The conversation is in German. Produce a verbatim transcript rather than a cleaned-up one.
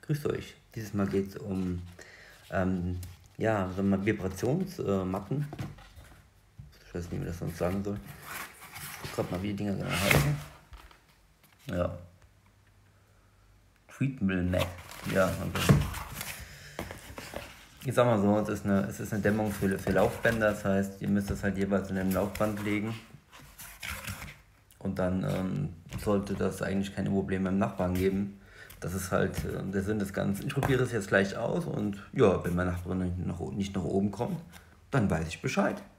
Grüßt euch. Dieses Mal geht es um ähm, ja, so mal Vibrationsmatten. Ich weiß nicht, wie man das sonst sagen soll. Ich guck grad mal, wie die Dinger genau heißen. Ja. Treatment Mat. Ja, okay. Ich sag mal so, es ist eine, es ist eine Dämmung für, für Laufbänder. Das heißt, ihr müsst das halt jeweils in einem Laufband legen. Und dann ähm, sollte das eigentlich keine Probleme beim Nachbarn geben. Das ist halt äh, der Sinn des Ganzen. Ich probiere es jetzt gleich aus und ja, wenn mein Nachbar nicht nach, nicht nach oben kommt, dann weiß ich Bescheid.